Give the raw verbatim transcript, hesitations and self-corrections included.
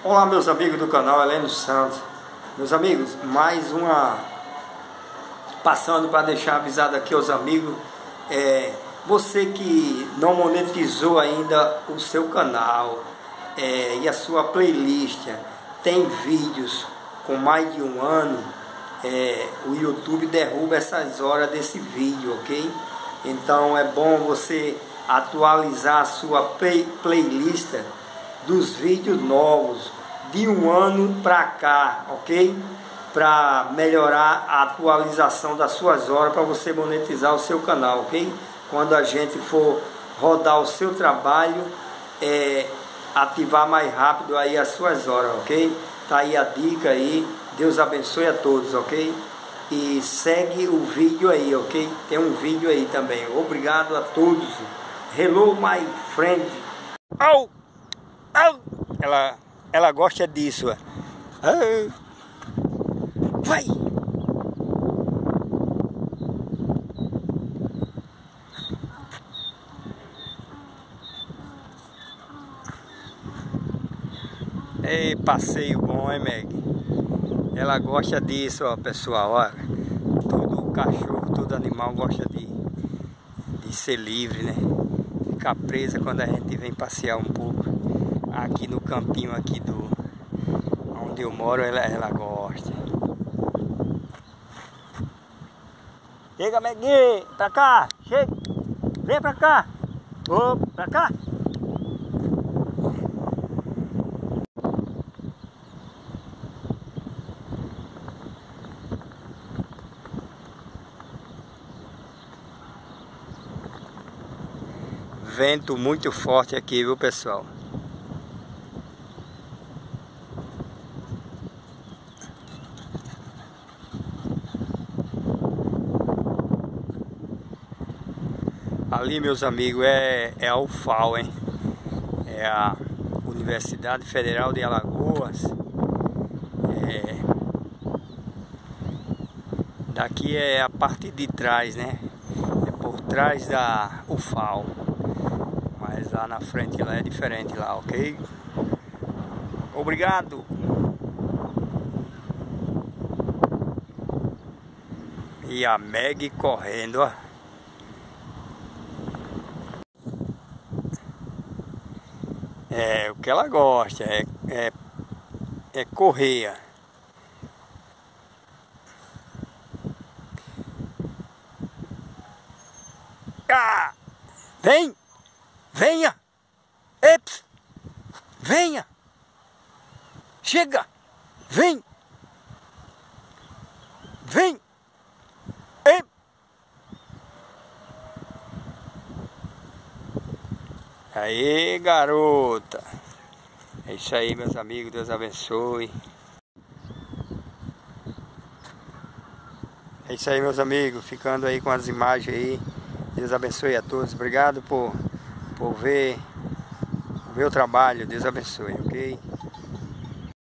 Olá, meus amigos do canal Heleno Santos. Meus amigos, mais uma passando para deixar avisado aqui aos amigos, é, você que não monetizou ainda o seu canal é, e a sua playlist tem vídeos com mais de um ano, é, o YouTube derruba essas horas desse vídeo, ok? Então é bom você atualizar a sua play, playlist dos vídeos novos de um ano para cá, ok? Para melhorar a atualização das suas horas, para você monetizar o seu canal, ok? Quando a gente for rodar o seu trabalho, é, ativar mais rápido aí as suas horas, ok? Tá aí a dica aí. Deus abençoe a todos, ok? E segue o vídeo aí, ok? Tem um vídeo aí também. Obrigado a todos. Hello, my friend. Oh! Oh! Ela, ela gosta disso. Oh. Vai! Ei, passeio bom, hein, Meg? Ela gosta disso, ó, pessoal. Ó. Todo cachorro, todo animal gosta de, de ser livre, né? Ficar presa quando a gente vem passear um pouco. Aqui no campinho aqui do onde eu moro, ela, ela gosta. Chega, Megui, pra cá, chega, vem pra cá, ô, pra cá. Vento muito forte aqui, viu, pessoal? Ali, meus amigos, é, é a U F A L, hein? É a Universidade Federal de Alagoas. É... Daqui é a parte de trás, né? É por trás da U F A L. Mas lá na frente lá é diferente lá, ok? Obrigado! E a Meg correndo, ó. É, o que ela gosta é, é, é correr. Ah! Vem! Venha! Eps! Venha! Chega! Vem! Vem! Ep! Aí, garota! É isso aí, meus amigos. Deus abençoe. É isso aí, meus amigos. Ficando aí com as imagens aí. Deus abençoe a todos. Obrigado por, por ver o meu trabalho. Deus abençoe, ok?